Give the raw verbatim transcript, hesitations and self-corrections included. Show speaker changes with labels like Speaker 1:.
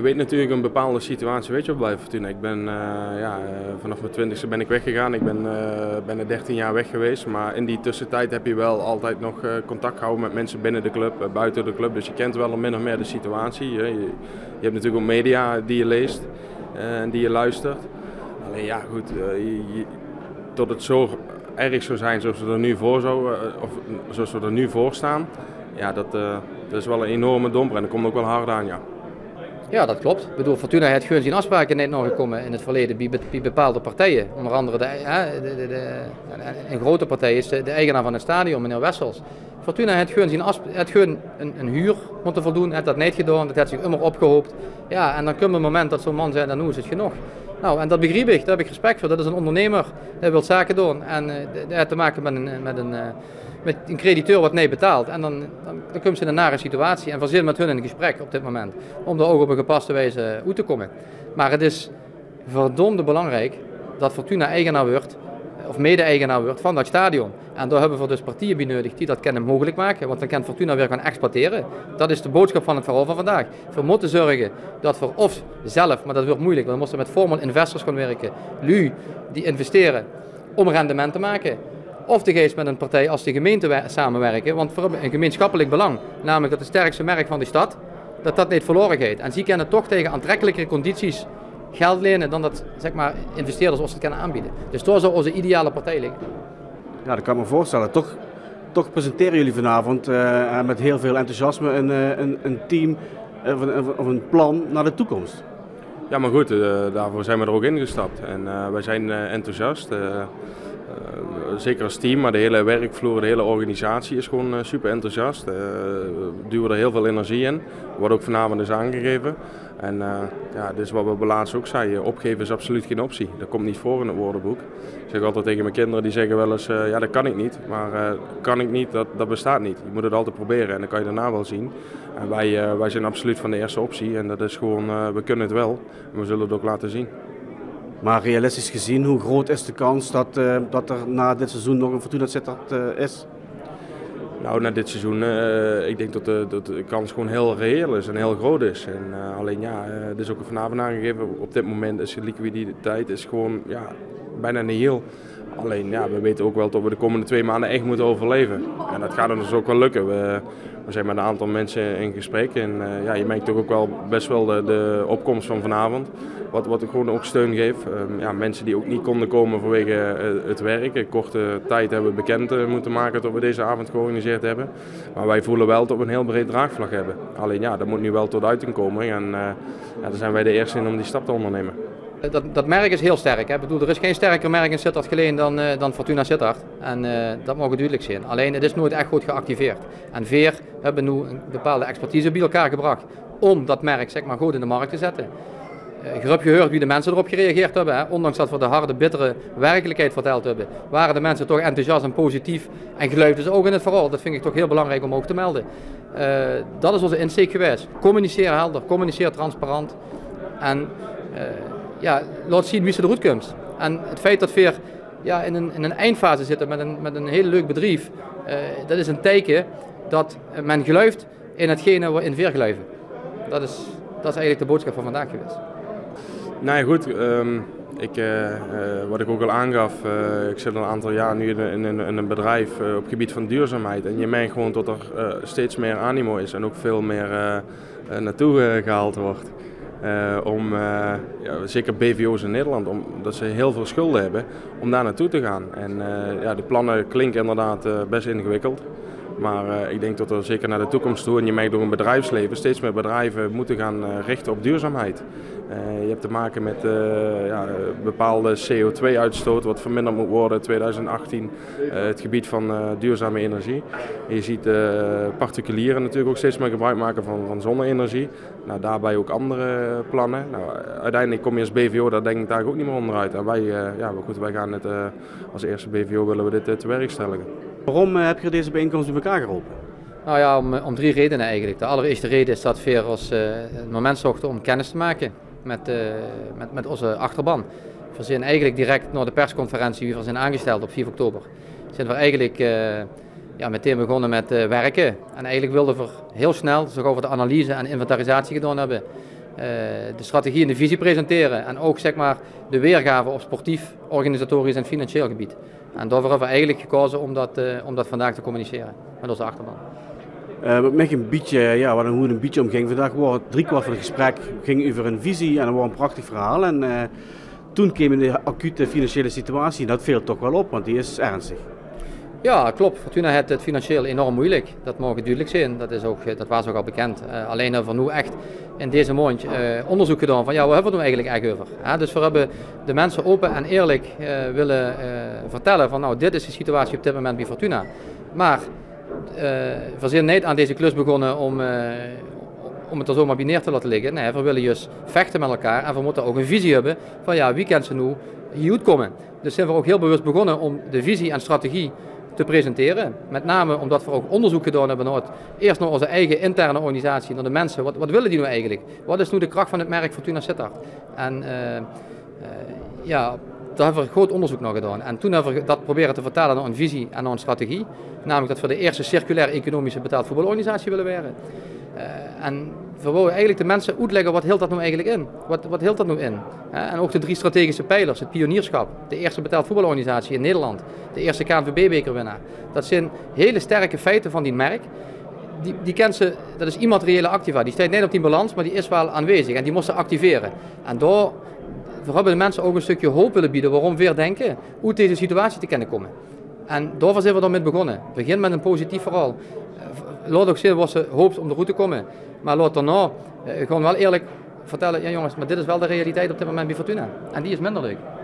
Speaker 1: weet natuurlijk een bepaalde situatie, weet je wel, bij Fortuna. Ik ben, uh, ja, uh, vanaf mijn twintigste ben ik weggegaan. Ik ben uh, bijna dertien jaar weg geweest. Maar in die tussentijd heb je wel altijd nog uh, contact gehouden met mensen binnen de club, uh, buiten de club. Dus je kent wel min of meer de situatie. Je, je, je hebt natuurlijk ook media die je leest uh, en die je luistert. Alleen ja, goed, uh, je, je, tot het zo erg zou zijn zoals we er nu voor, zo, uh, of, zoals we er nu voor staan. Ja, dat, uh, dat is wel een enorme domper en dat komt ook wel hard aan, ja.
Speaker 2: Ja, dat klopt. Ik bedoel, Fortuna heeft gewoon zijn afspraken net nog gekomen in het verleden bij, bij bepaalde partijen. Onder andere de, de, de, de, een grote partij is de, de eigenaar van het stadion, meneer Wessels. Fortuna heeft gewoon, zijn heeft gewoon een, een huur moeten voldoen, heeft dat niet gedaan, dat heeft zich immer opgehoopt. Ja, en dan komt een moment dat zo'n man zegt, dan nu is het genoeg. Nou, en dat begrijp ik, daar heb ik respect voor. Dat is een ondernemer, die wil zaken doen en uh, dat heeft te maken met een, met een, uh, met een crediteur wat nee betaalt. En dan, dan, dan komt ze in een nare situatie en verzin met hun in gesprek op dit moment. Om er ook op een gepaste wijze uit te komen. Maar het is verdomde belangrijk dat Fortuna eigenaar wordt, of mede-eigenaar wordt van dat stadion. En daar hebben we dus partijen bij nodig die dat kunnen mogelijk maken, want dan kan Fortuna weer gaan exploiteren. Dat is de boodschap van het verhaal van vandaag. We moeten zorgen dat we of zelf, maar dat wordt moeilijk, want we moeten met formal investors gaan werken, lui die investeren om rendement te maken. Of de geest met een partij als de gemeente samenwerken, want we hebben een gemeenschappelijk belang, namelijk dat het sterkste merk van de stad, dat dat niet verloren gaat. En ze kunnen toch tegen aantrekkelijkere condities geld lenen dan dat, zeg maar, investeerders ons het kunnen aanbieden. Dus daar zou onze ideale partij liggen.
Speaker 3: Ja, dat kan ik me voorstellen. Toch, toch presenteren jullie vanavond uh, met heel veel enthousiasme een, uh, een, een team of een, of een plan naar de toekomst.
Speaker 1: Ja, maar goed, uh, daarvoor zijn we er ook ingestapt. En uh, wij zijn uh, enthousiast. Uh, uh, zeker als team, maar de hele werkvloer, de hele organisatie is gewoon uh, super enthousiast. Uh, we duwen er heel veel energie in. Wordt ook vanavond is aangegeven. En uh, ja, dit is wat we laatst ook zeiden, opgeven is absoluut geen optie. Dat komt niet voor in het woordenboek. Ik zeg altijd tegen mijn kinderen, die zeggen wel eens, uh, ja dat kan ik niet. Maar uh, kan ik niet, dat, dat bestaat niet. Je moet het altijd proberen en dan kan je daarna wel zien. En wij, uh, wij zijn absoluut van de eerste optie en dat is gewoon, uh, we kunnen het wel. En we zullen het ook laten zien.
Speaker 3: Maar realistisch gezien, hoe groot is de kans dat, uh, dat er na dit seizoen nog een Fortuna Sittard uh, is?
Speaker 1: Nou, na dit seizoen, uh, ik denk dat de, dat de kans gewoon heel reëel is en heel groot is. En, uh, alleen ja, uh, het is ook vanavond aangegeven, op dit moment is de liquiditeit is gewoon ja, bijna nihil. Alleen ja, we weten ook wel dat we de komende twee maanden echt moeten overleven. En dat gaat ons ook wel lukken. We, we zijn met een aantal mensen in gesprek en uh, ja, je merkt toch ook wel best wel de, de opkomst van vanavond. Wat, wat ik gewoon ook steun geef. Um, ja, mensen die ook niet konden komen vanwege uh, het werk. In korte tijd hebben we bekend uh, moeten maken dat we deze avond georganiseerd hebben. Maar wij voelen wel dat we een heel breed draagvlak hebben. Alleen ja, dat moet nu wel tot uiting komen. En uh, ja, daar zijn wij de eerste in om die stap te ondernemen.
Speaker 2: Dat, dat merk is heel sterk. Hè. Ik bedoel, er is geen sterker merk in Sittard geleden dan, uh, dan Fortuna Sittard. En uh, dat mag duidelijk zijn. Alleen het is nooit echt goed geactiveerd. En Veer hebben nu een bepaalde expertise bij elkaar gebracht om dat merk, zeg maar, goed in de markt te zetten. Uh, je hebt gehoord wie de mensen erop gereageerd hebben. Hè. Ondanks dat we de harde, bittere werkelijkheid verteld hebben, waren de mensen toch enthousiast en positief en geloofden ze ook in het verhaal. Dat vind ik toch heel belangrijk om ook te melden. Uh, dat is onze insteek geweest. Communiceer helder, communiceer transparant. En uh, ja, laat zien wie ze eruit komt. En het feit dat we ja, in, een, in een eindfase zitten met een, met een heel leuk bedrijf, uh, dat is een teken dat men gelooft in hetgene we in Veer geloven. Dat is, dat is eigenlijk de boodschap van vandaag geweest.
Speaker 1: Nou ja, goed. Um, ik, uh, uh, wat ik ook al aangaf, uh, ik zit al een aantal jaar nu in, in, in een bedrijf uh, op het gebied van duurzaamheid. En je merkt gewoon dat er uh, steeds meer animo is en ook veel meer uh, uh, naartoe uh, gehaald wordt. Uh, om, uh, ja, zeker B V O's in Nederland, omdat ze heel veel schulden hebben, om daar naartoe te gaan. En uh, ja, de plannen klinken inderdaad uh, best ingewikkeld. Maar uh, ik denk dat er zeker naar de toekomst toe, en je merkt door een bedrijfsleven, steeds meer bedrijven moeten gaan uh, richten op duurzaamheid. Uh, je hebt te maken met uh, ja, bepaalde C O twee uitstoot, wat verminderd moet worden in twintig achttien, uh, het gebied van uh, duurzame energie. En je ziet uh, particulieren natuurlijk ook steeds meer gebruik maken van, van zonne-energie. Nou, daarbij ook andere plannen. Nou, uiteindelijk kom je als B V O, daar denk ik daar ook niet meer onderuit. En wij, uh, ja, maar goed, wij gaan het, uh, als eerste B V O willen we dit uh, te werk stellen.
Speaker 3: Waarom uh, heb je deze bijeenkomst bij elkaar geroepen?
Speaker 2: Nou ja, om, om drie redenen eigenlijk. De allereerste reden is dat we als uh, het moment zochten om kennis te maken met, uh, met, met onze achterban. We zijn eigenlijk direct na de persconferentie die we zijn aangesteld op vier oktober, zijn we eigenlijk uh, ja, meteen begonnen met uh, werken. En eigenlijk wilden we heel snel, zo gauw we de analyse en inventarisatie gedaan hebben, de strategie en de visie presenteren. En ook zeg maar, de weergave op sportief, organisatorisch en financieel gebied. En daarvoor hebben we eigenlijk gekozen om dat, uh, om dat vandaag te communiceren met onze achterban.
Speaker 3: Uh, met een beetje, ja, wat, hoe het een beetje omging. Vandaag was driekwart van het gesprek ging over een visie en dat was een prachtig verhaal. En uh, toen kwam de acute financiële situatie en dat viel toch wel op, want die is ernstig.
Speaker 2: Ja, klopt. Fortuna heeft het financieel enorm moeilijk. Dat mag duidelijk zijn. Dat, is ook, dat was ook al bekend. Uh, alleen hebben we nu echt in deze maand uh, onderzoek gedaan van ja, wat hebben we er nou eigenlijk echt over? Ja, dus we hebben de mensen open en eerlijk uh, willen uh, vertellen van nou, dit is de situatie op dit moment bij Fortuna. Maar uh, we zijn niet aan deze klus begonnen om, uh, om het er zomaar bij neer te laten liggen. Nee, we willen juist vechten met elkaar en we moeten ook een visie hebben van ja, wie kan ze nu hier uitkomen? Dus zijn we ook heel bewust begonnen om de visie en strategie te presenteren. Met name omdat we ook onderzoek gedaan hebben naar het, eerst naar onze eigen interne organisatie, naar de mensen. Wat, wat willen die nou eigenlijk? Wat is nu de kracht van het merk Fortuna Sittard? En uh, uh, ja, daar hebben we groot onderzoek naar gedaan. En toen hebben we dat proberen te vertalen naar een visie en naar een strategie. Namelijk dat we de eerste circulaire economische betaald voetbalorganisatie willen worden. Uh, en we willen eigenlijk de mensen uitleggen wat hield dat nou eigenlijk in? Wat, wat hield dat nou in? Uh, en ook de drie strategische pijlers, het pionierschap, de eerste betaald voetbalorganisatie in Nederland, de eerste K N V B-bekerwinnaar. Dat zijn hele sterke feiten van die merk. Die, die kent ze, dat is immateriële activa, die staat niet op die balans, maar die is wel aanwezig en die moesten activeren. En daar we hebben de mensen ook een stukje hoop willen bieden waarom weer denken uit deze situatie te kunnen komen. En daarvoor zijn we dan met begonnen. Begin met een positief verhaal. Laat ook zien wat ze hoopt om eruit te komen. Maar laat daarna uh, gewoon wel eerlijk vertellen, ja jongens, maar dit is wel de realiteit op dit moment bij Fortuna. En die is minder leuk.